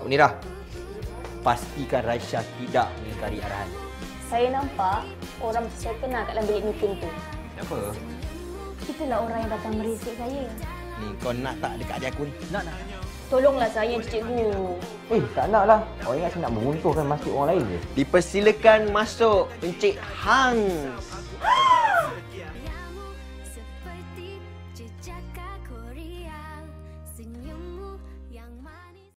Kak Munirah, pastikan Raisya tidak mengingkari arahan. Saya nampak orang macam saya kenal kat dalam bilik meeting tu. Kenapa? Itulah orang yang datang merisik saya. Ni kau nak tak dekat adik aku ni? Nak. Tolonglah saya, cikgu. Tak nak lah. Awak ingat saya nak meruntuhkan masjid orang lain je? Dipersilakan masuk Encik Hans.